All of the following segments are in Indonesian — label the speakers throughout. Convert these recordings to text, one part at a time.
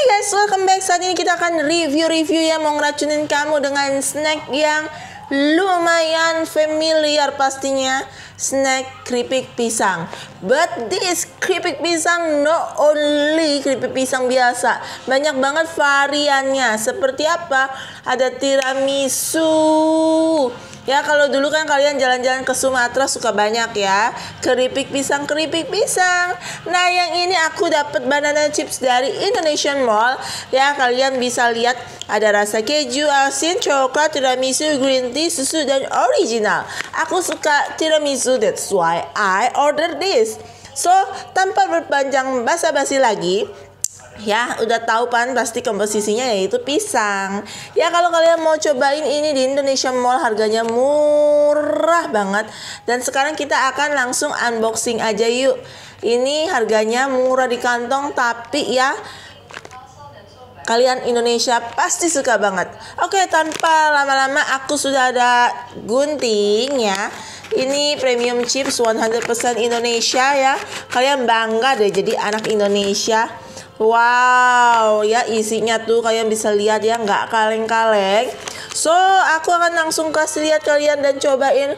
Speaker 1: Hai guys, welcome back. Saat ini kita akan review yang mau ngeracunin kamu dengan snack yang lumayan familiar pastinya. Snack keripik pisang. But this keripik pisang not only keripik pisang biasa, banyak banget variannya. Seperti apa? Ada tiramisu. Ya, kalau dulu kan kalian jalan-jalan ke Sumatera suka banyak ya keripik pisang. Nah, yang ini aku dapat banana chips dari Indonesian Mall. Ya, kalian bisa lihat ada rasa keju, asin, coklat, tiramisu, green tea, susu, dan original. Aku suka tiramisu, that's why I order this. So, tanpa berpanjang basa-basi lagi, ya, udah tahu kan pasti komposisinya yaitu pisang. Ya, kalau kalian mau cobain ini di Indonesia Mall harganya murah banget. Dan sekarang kita akan langsung unboxing aja yuk. Ini harganya murah di kantong tapi ya kalian Indonesia pasti suka banget. Oke, tanpa lama-lama aku sudah ada gunting ya. Ini premium chips 100% Indonesia ya. Kalian bangga deh jadi anak Indonesia. Wow, ya isinya tuh kalian bisa lihat ya, nggak kaleng-kaleng. So, aku akan langsung kasih lihat kalian dan cobain.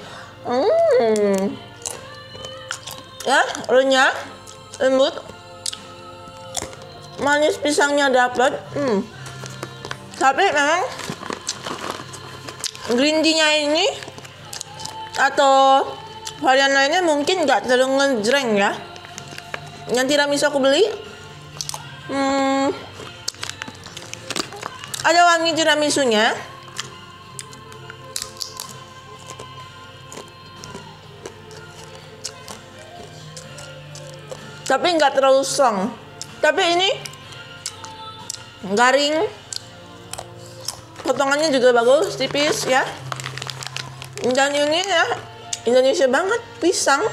Speaker 1: Ya, renyah, lembut, manis pisangnya dapat. Tapi memang green tea-nya ini atau varian lainnya mungkin nggak terlalu ngejreng ya. Yang tiramisu aku beli ada wangi tiramisunya. Tapi nggak terlalu strong. Tapi ini garing. Potongannya juga bagus, tipis ya. Dan ini ya Indonesia banget, pisang.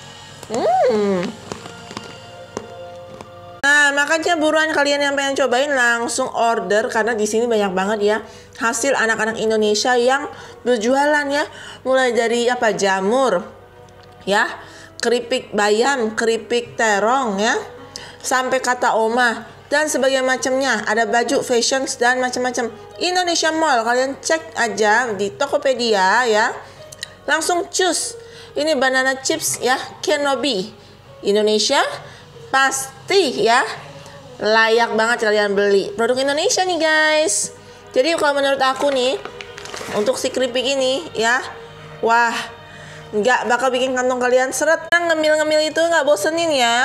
Speaker 1: Nah, makanya buruan kalian yang pengen cobain langsung order karena di sini banyak banget ya hasil anak-anak Indonesia yang berjualan ya. Mulai dari apa jamur, ya, keripik bayam, keripik terong ya, sampai kata oma dan sebagainya macamnya. Ada baju, fashions dan macam-macam. Indonesia Mall, kalian cek aja di Tokopedia ya. Langsung choose. Ini banana chips ya, Kenobi Indonesia. Pasti ya layak banget kalian beli. Produk Indonesia nih guys. Jadi kalau menurut aku nih untuk si keripik ini ya, wah, nggak bakal bikin kantong kalian seret. Ngemil-ngemil itu nggak bosenin ya.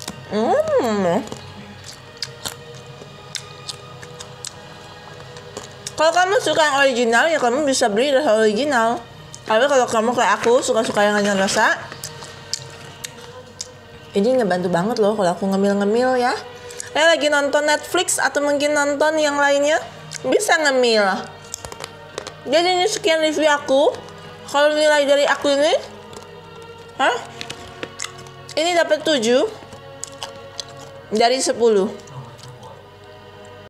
Speaker 1: Kalau kamu suka yang original ya kamu bisa beli rasa original. Tapi kalau kamu kayak aku suka-suka yang hanya rasa, ini ngebantu banget loh kalau aku ngemil-ngemil ya. Lagi nonton Netflix atau mungkin nonton yang lainnya, bisa ngemil. Jadi ini sekian review aku. Kalau nilai dari aku ini, ini dapat 7 dari 10.